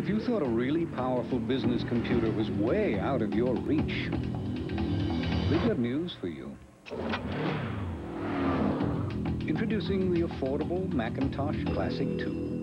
If you thought a really powerful business computer was way out of your reach, we've got news for you. Introducing the affordable Macintosh Classic II.